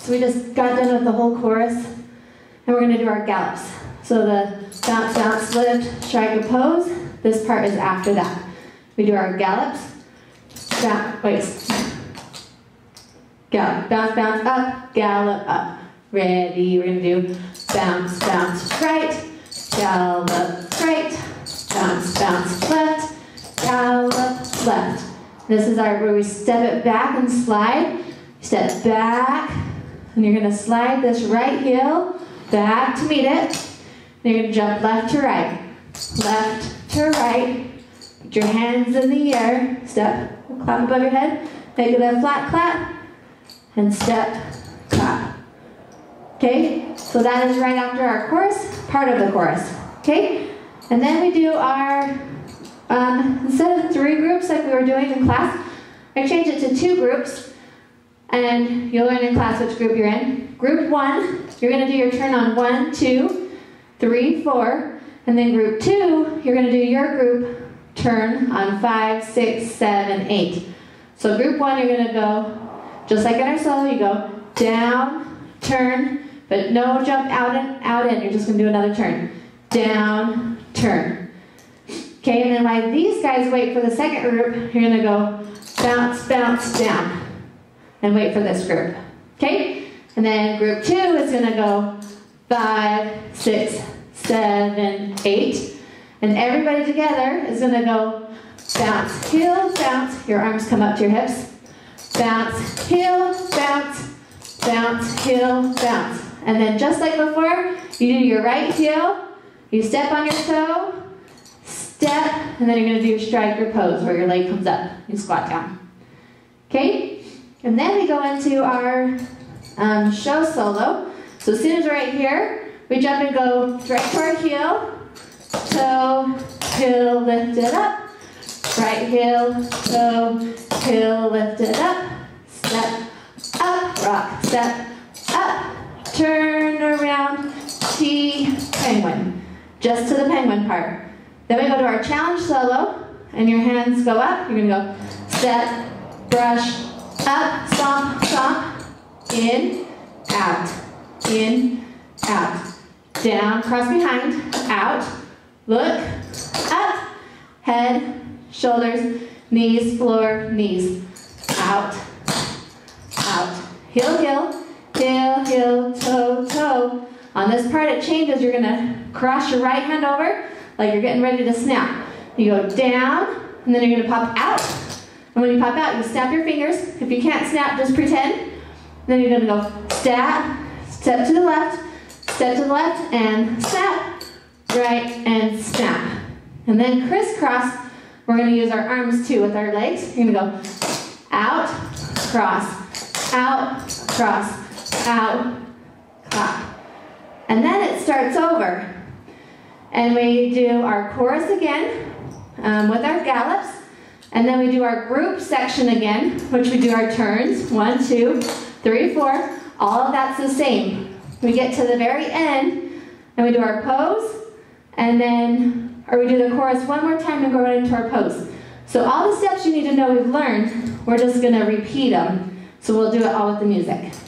So we just got done with the whole chorus, and we're going to do our gallops. So the bounce, bounce, lift, strike a pose. This part is after that. We do our gallops. Gallop, bounce, bounce, up, gallop, up. Ready, we're going to do bounce, bounce, right, gallop, right, bounce, bounce, left, gallop, left. This is where we step it back and slide. Step back, and you're going to slide this right heel back to meet it. And you're going to jump left to right, left to right. Put your hands in the air. Step, clap above your head. Make it a flat clap, and step, clap. Okay, so that is right after our chorus, part of the chorus. Okay, and then we do our, instead of 3 groups like we were doing in class, I changed it to 2 groups. And you'll learn in class which group you're in. Group 1, you're going to do your turn on 1, 2, 3, 4. And then group 2, you're going to do your group turn on 5, 6, 7, 8. So group 1, you're going to go, just like in our solo, you go down, turn, but no jump out in. You're just going to do another turn. Down, turn. Okay, and then while these guys wait for the second group, you're going to go bounce, bounce, down. And wait for this group. Okay? And then group 2 is going to go 5, 6, 7, 8. And everybody together is going to go bounce, heel, bounce. Your arms come up to your hips. Bounce, heel, bounce, bounce, heel, bounce. And then just like before, you do your right heel, you step on your toe, step, and then you're going to do your striker pose where your leg comes up. You squat down. Okay? And then we go into our show solo. So as soon as we're right here, we jump and go right to our heel, toe, heel, lift it up. Right heel, toe, heel, lift it up. Step up, rock, step up. Turn around, T, penguin. Just to the penguin part. Then we go to our challenge solo, and your hands go up. You're gonna go step, brush, up, stomp, stomp, in, out, down, cross behind, out, look, up, head, shoulders, knees, floor, knees, out, heel, heel, heel, heel, toe, toe. On this part it changes, you're gonna cross your right hand over like you're getting ready to snap. You go down, and then you're gonna pop out. And when you pop out, you snap your fingers. If you can't snap, just pretend. Then you're going to go step, step to the left, and snap, right, and snap. And then crisscross, we're going to use our arms too with our legs. You're going to go out, cross, out, clap. And then it starts over. And we do our chorus again with our gallops. And then we do our group section again, which we do our turns, 1, 2, 3, 4. All of that's the same. We get to the very end, and we do our pose, and then, or we do the chorus one more time and go right into our pose. So all the steps you need to know we've learned, we're just going to repeat them. So we'll do it all with the music.